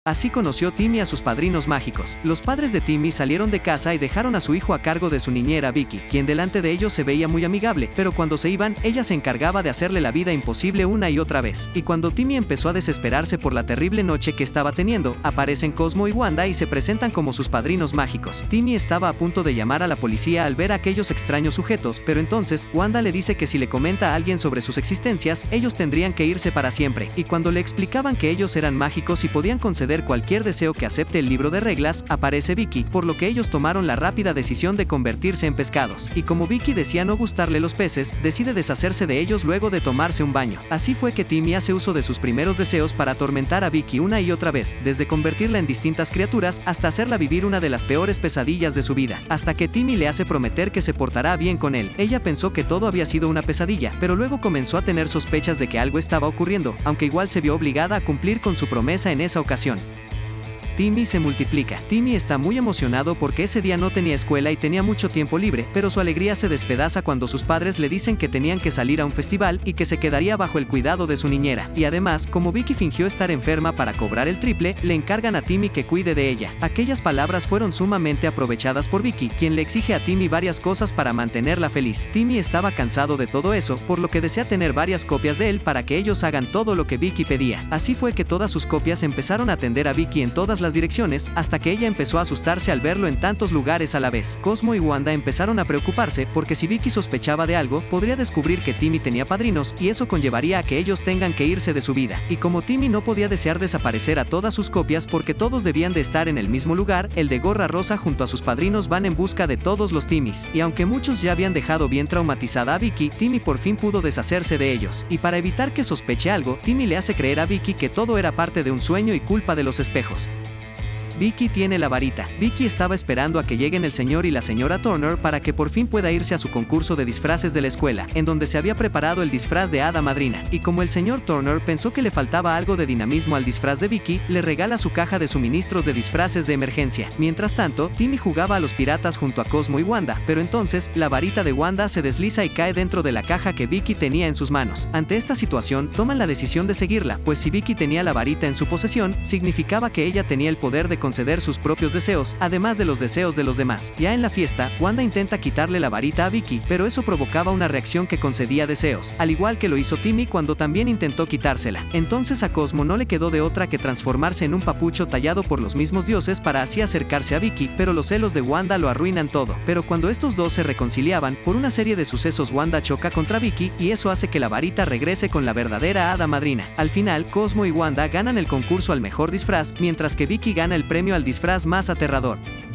Así conoció Timmy a sus padrinos mágicos. Los padres de Timmy salieron de casa y dejaron a su hijo a cargo de su niñera Vicky, quien delante de ellos se veía muy amigable, pero cuando se iban, ella se encargaba de hacerle la vida imposible una y otra vez. Y cuando Timmy empezó a desesperarse por la terrible noche que estaba teniendo, aparecen Cosmo y Wanda y se presentan como sus padrinos mágicos. Timmy estaba a punto de llamar a la policía al ver a aquellos extraños sujetos, pero entonces, Wanda le dice que si le comenta a alguien sobre sus existencias, ellos tendrían que irse para siempre. Y cuando le explicaban que ellos eran mágicos y podían conceder cualquier deseo que acepte el libro de reglas, aparece Vicky, por lo que ellos tomaron la rápida decisión de convertirse en pescados. Y como Vicky decía no gustarle los peces, decide deshacerse de ellos luego de tomarse un baño. Así fue que Timmy hace uso de sus primeros deseos para atormentar a Vicky una y otra vez, desde convertirla en distintas criaturas hasta hacerla vivir una de las peores pesadillas de su vida, hasta que Timmy le hace prometer que se portará bien con él. Ella pensó que todo había sido una pesadilla, pero luego comenzó a tener sospechas de que algo estaba ocurriendo, aunque igual se vio obligada a cumplir con su promesa en esa ocasión. Timmy se multiplica. Timmy está muy emocionado porque ese día no tenía escuela y tenía mucho tiempo libre, pero su alegría se despedaza cuando sus padres le dicen que tenían que salir a un festival y que se quedaría bajo el cuidado de su niñera. Y además, como Vicky fingió estar enferma para cobrar el triple, le encargan a Timmy que cuide de ella. Aquellas palabras fueron sumamente aprovechadas por Vicky, quien le exige a Timmy varias cosas para mantenerla feliz. Timmy estaba cansado de todo eso, por lo que desea tener varias copias de él para que ellos hagan todo lo que Vicky pedía. Así fue que todas sus copias empezaron a atender a Vicky en todas las direcciones, hasta que ella empezó a asustarse al verlo en tantos lugares a la vez. Cosmo y Wanda empezaron a preocuparse porque si Vicky sospechaba de algo, podría descubrir que Timmy tenía padrinos y eso conllevaría a que ellos tengan que irse de su vida. Y como Timmy no podía desear desaparecer a todas sus copias porque todos debían de estar en el mismo lugar, el de gorra rosa junto a sus padrinos van en busca de todos los Timmys. Y aunque muchos ya habían dejado bien traumatizada a Vicky, Timmy por fin pudo deshacerse de ellos. Y para evitar que sospeche algo, Timmy le hace creer a Vicky que todo era parte de un sueño y culpa de los espejos. Vicky tiene la varita. Vicky estaba esperando a que lleguen el señor y la señora Turner para que por fin pueda irse a su concurso de disfraces de la escuela, en donde se había preparado el disfraz de hada madrina. Y como el señor Turner pensó que le faltaba algo de dinamismo al disfraz de Vicky, le regala su caja de suministros de disfraces de emergencia. Mientras tanto, Timmy jugaba a los piratas junto a Cosmo y Wanda, pero entonces, la varita de Wanda se desliza y cae dentro de la caja que Vicky tenía en sus manos. Ante esta situación, toman la decisión de seguirla, pues si Vicky tenía la varita en su posesión, significaba que ella tenía el poder de conceder sus propios deseos, además de los deseos de los demás. Ya en la fiesta, Wanda intenta quitarle la varita a Vicky, pero eso provocaba una reacción que concedía deseos, al igual que lo hizo Timmy cuando también intentó quitársela. Entonces a Cosmo no le quedó de otra que transformarse en un papucho tallado por los mismos dioses para así acercarse a Vicky, pero los celos de Wanda lo arruinan todo. Pero cuando estos dos se reconciliaban, por una serie de sucesos Wanda choca contra Vicky y eso hace que la varita regrese con la verdadera hada madrina. Al final, Cosmo y Wanda ganan el concurso al mejor disfraz, mientras que Vicky gana el premio al disfraz más aterrador.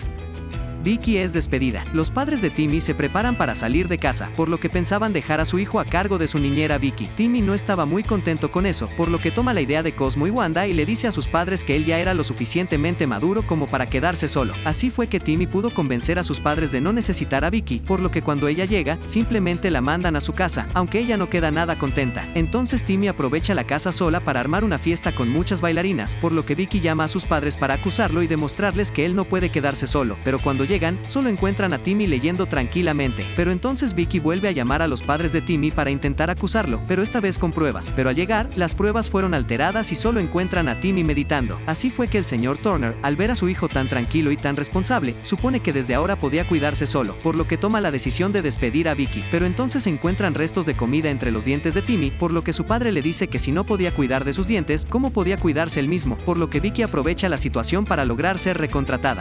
Vicky es despedida. Los padres de Timmy se preparan para salir de casa, por lo que pensaban dejar a su hijo a cargo de su niñera Vicky. Timmy no estaba muy contento con eso, por lo que toma la idea de Cosmo y Wanda y le dice a sus padres que él ya era lo suficientemente maduro como para quedarse solo. Así fue que Timmy pudo convencer a sus padres de no necesitar a Vicky, por lo que cuando ella llega, simplemente la mandan a su casa, aunque ella no queda nada contenta. Entonces Timmy aprovecha la casa sola para armar una fiesta con muchas bailarinas, por lo que Vicky llama a sus padres para acusarlo y demostrarles que él no puede quedarse solo, pero cuando llegan, solo encuentran a Timmy leyendo tranquilamente. Pero entonces Vicky vuelve a llamar a los padres de Timmy para intentar acusarlo, pero esta vez con pruebas. Pero al llegar, las pruebas fueron alteradas y solo encuentran a Timmy meditando. Así fue que el señor Turner, al ver a su hijo tan tranquilo y tan responsable, supone que desde ahora podía cuidarse solo, por lo que toma la decisión de despedir a Vicky. Pero entonces encuentran restos de comida entre los dientes de Timmy, por lo que su padre le dice que si no podía cuidar de sus dientes, ¿cómo podía cuidarse él mismo? Por lo que Vicky aprovecha la situación para lograr ser recontratada.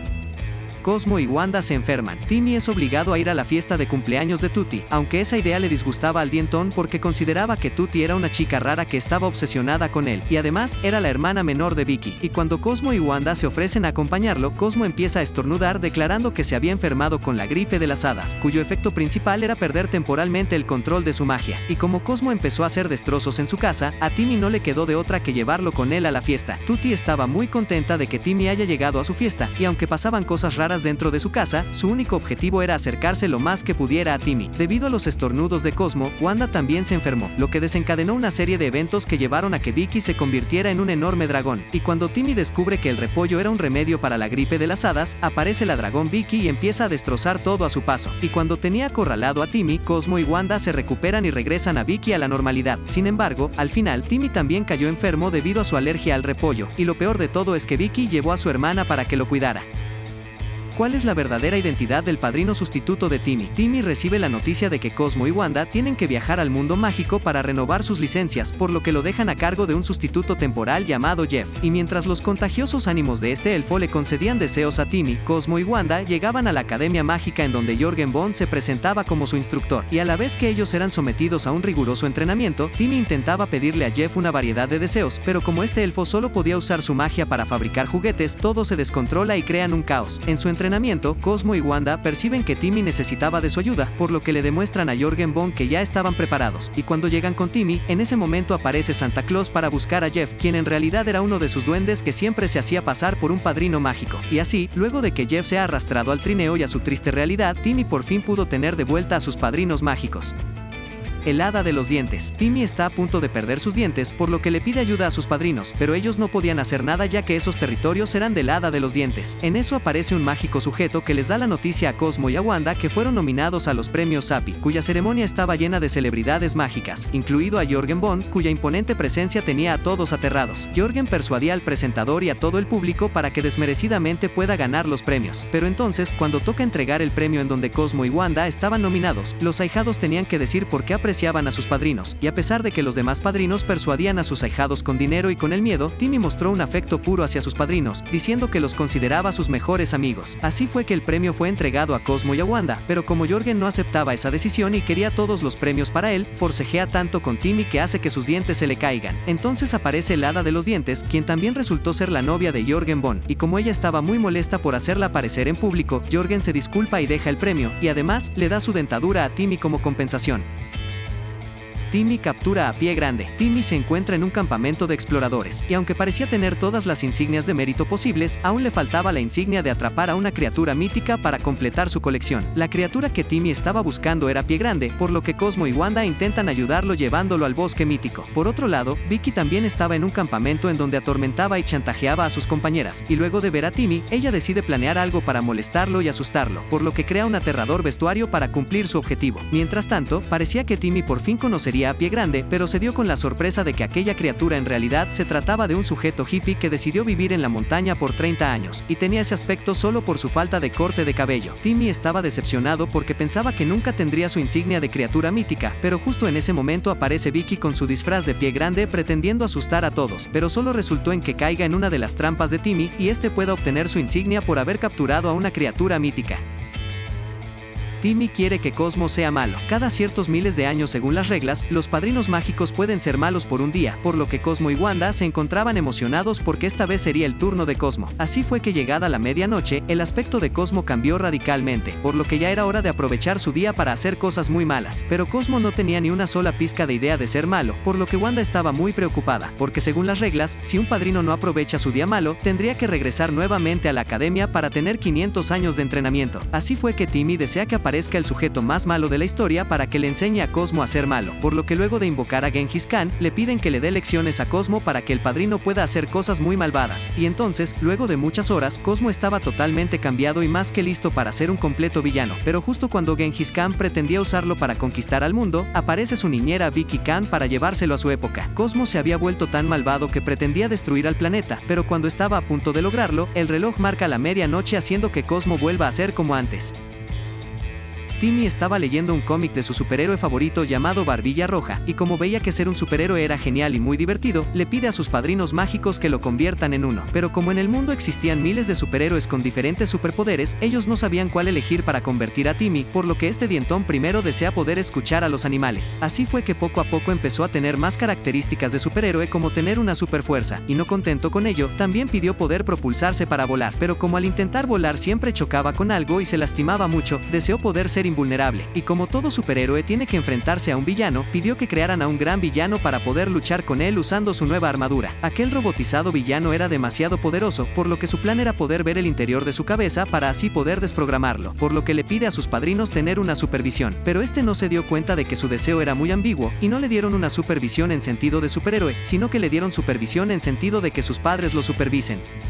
Cosmo y Wanda se enferman. Timmy es obligado a ir a la fiesta de cumpleaños de Tutti, aunque esa idea le disgustaba al dientón porque consideraba que Tutti era una chica rara que estaba obsesionada con él, y además era la hermana menor de Vicky. Y cuando Cosmo y Wanda se ofrecen a acompañarlo, Cosmo empieza a estornudar declarando que se había enfermado con la gripe de las hadas, cuyo efecto principal era perder temporalmente el control de su magia. Y como Cosmo empezó a hacer destrozos en su casa, a Timmy no le quedó de otra que llevarlo con él a la fiesta. Tutti estaba muy contenta de que Timmy haya llegado a su fiesta, y aunque pasaban cosas raras raras dentro de su casa, su único objetivo era acercarse lo más que pudiera a Timmy. Debido a los estornudos de Cosmo, Wanda también se enfermó, lo que desencadenó una serie de eventos que llevaron a que Vicky se convirtiera en un enorme dragón. Y cuando Timmy descubre que el repollo era un remedio para la gripe de las hadas, aparece la dragón Vicky y empieza a destrozar todo a su paso. Y cuando tenía acorralado a Timmy, Cosmo y Wanda se recuperan y regresan a Vicky a la normalidad. Sin embargo, al final, Timmy también cayó enfermo debido a su alergia al repollo, y lo peor de todo es que Vicky llevó a su hermana para que lo cuidara. ¿Cuál es la verdadera identidad del padrino sustituto de Timmy? Timmy recibe la noticia de que Cosmo y Wanda tienen que viajar al mundo mágico para renovar sus licencias, por lo que lo dejan a cargo de un sustituto temporal llamado Jeff. Y mientras los contagiosos ánimos de este elfo le concedían deseos a Timmy, Cosmo y Wanda llegaban a la Academia Mágica en donde Jorgen Bond se presentaba como su instructor. Y a la vez que ellos eran sometidos a un riguroso entrenamiento, Timmy intentaba pedirle a Jeff una variedad de deseos, pero como este elfo solo podía usar su magia para fabricar juguetes, todo se descontrola y crean un caos. En su entrenamiento, Cosmo y Wanda perciben que Timmy necesitaba de su ayuda, por lo que le demuestran a Jorgen Bond que ya estaban preparados, y cuando llegan con Timmy, en ese momento aparece Santa Claus para buscar a Jeff, quien en realidad era uno de sus duendes que siempre se hacía pasar por un padrino mágico. Y así, luego de que Jeff se ha arrastrado al trineo y a su triste realidad, Timmy por fin pudo tener de vuelta a sus padrinos mágicos. El hada de los dientes. Timmy está a punto de perder sus dientes, por lo que le pide ayuda a sus padrinos, pero ellos no podían hacer nada ya que esos territorios eran del hada de los dientes. En eso aparece un mágico sujeto que les da la noticia a Cosmo y a Wanda que fueron nominados a los premios Sappy, cuya ceremonia estaba llena de celebridades mágicas, incluido a Jorgen Bond, cuya imponente presencia tenía a todos aterrados. Jorgen persuadía al presentador y a todo el público para que desmerecidamente pueda ganar los premios. Pero entonces, cuando toca entregar el premio en donde Cosmo y Wanda estaban nominados, los ahijados tenían que decir por qué apreciaban a sus padrinos, y a pesar de que los demás padrinos persuadían a sus ahijados con dinero y con el miedo, Timmy mostró un afecto puro hacia sus padrinos, diciendo que los consideraba sus mejores amigos. Así fue que el premio fue entregado a Cosmo y a Wanda, pero como Jorgen no aceptaba esa decisión y quería todos los premios para él, forcejea tanto con Timmy que hace que sus dientes se le caigan. Entonces aparece el hada de los dientes, quien también resultó ser la novia de Jorgen Bond, y como ella estaba muy molesta por hacerla aparecer en público, Jorgen se disculpa y deja el premio, y además le da su dentadura a Timmy como compensación. Timmy captura a Pie Grande. Timmy se encuentra en un campamento de exploradores, y aunque parecía tener todas las insignias de mérito posibles, aún le faltaba la insignia de atrapar a una criatura mítica para completar su colección. La criatura que Timmy estaba buscando era Pie Grande, por lo que Cosmo y Wanda intentan ayudarlo llevándolo al bosque mítico. Por otro lado, Vicky también estaba en un campamento en donde atormentaba y chantajeaba a sus compañeras, y luego de ver a Timmy, ella decide planear algo para molestarlo y asustarlo, por lo que crea un aterrador vestuario para cumplir su objetivo. Mientras tanto, parecía que Timmy por fin conocería a Pie Grande, pero se dio con la sorpresa de que aquella criatura en realidad se trataba de un sujeto hippie que decidió vivir en la montaña por 30 años, y tenía ese aspecto solo por su falta de corte de cabello. Timmy estaba decepcionado porque pensaba que nunca tendría su insignia de criatura mítica, pero justo en ese momento aparece Vicky con su disfraz de Pie Grande pretendiendo asustar a todos, pero solo resultó en que caiga en una de las trampas de Timmy y este pueda obtener su insignia por haber capturado a una criatura mítica. Timmy quiere que Cosmo sea malo. Cada ciertos miles de años según las reglas, los padrinos mágicos pueden ser malos por un día, por lo que Cosmo y Wanda se encontraban emocionados porque esta vez sería el turno de Cosmo. Así fue que llegada la medianoche, el aspecto de Cosmo cambió radicalmente, por lo que ya era hora de aprovechar su día para hacer cosas muy malas. Pero Cosmo no tenía ni una sola pizca de idea de ser malo, por lo que Wanda estaba muy preocupada, porque según las reglas, si un padrino no aprovecha su día malo, tendría que regresar nuevamente a la academia para tener 500 años de entrenamiento. Así fue que Timmy desea que aparezca el sujeto más malo de la historia para que le enseñe a Cosmo a ser malo, por lo que luego de invocar a Genghis Khan, le piden que le dé lecciones a Cosmo para que el padrino pueda hacer cosas muy malvadas. Y entonces, luego de muchas horas, Cosmo estaba totalmente cambiado y más que listo para ser un completo villano, pero justo cuando Genghis Khan pretendía usarlo para conquistar al mundo, aparece su niñera Vicky Khan para llevárselo a su época. Cosmo se había vuelto tan malvado que pretendía destruir al planeta, pero cuando estaba a punto de lograrlo, el reloj marca la medianoche haciendo que Cosmo vuelva a ser como antes. Timmy estaba leyendo un cómic de su superhéroe favorito llamado Barbilla Roja, y como veía que ser un superhéroe era genial y muy divertido, le pide a sus padrinos mágicos que lo conviertan en uno. Pero como en el mundo existían miles de superhéroes con diferentes superpoderes, ellos no sabían cuál elegir para convertir a Timmy, por lo que este dientón primero desea poder escuchar a los animales. Así fue que poco a poco empezó a tener más características de superhéroe como tener una superfuerza, y no contento con ello, también pidió poder propulsarse para volar, pero como al intentar volar siempre chocaba con algo y se lastimaba mucho, deseó poder ser invulnerable, y como todo superhéroe tiene que enfrentarse a un villano, pidió que crearan a un gran villano para poder luchar con él usando su nueva armadura. Aquel robotizado villano era demasiado poderoso, por lo que su plan era poder ver el interior de su cabeza para así poder desprogramarlo, por lo que le pide a sus padrinos tener una supervisión. Pero este no se dio cuenta de que su deseo era muy ambiguo, y no le dieron una supervisión en sentido de superhéroe, sino que le dieron supervisión en sentido de que sus padres lo supervisen.